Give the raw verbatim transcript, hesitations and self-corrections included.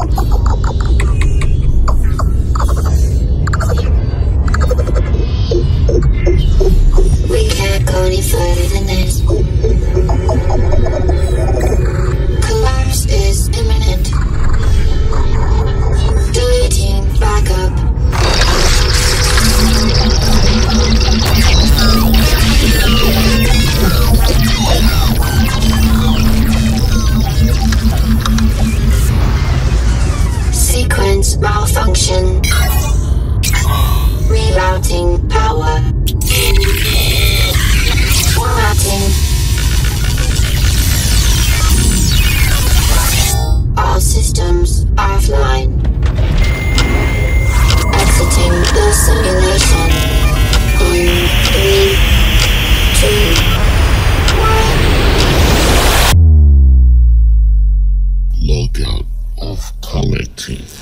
We can't go any further than this. Collapse is imminent. Deleting backup. Sequence malfunction. Rerouting power. Formatting. All systems offline. Exiting the simulation. In three, two, one. Logout of collective.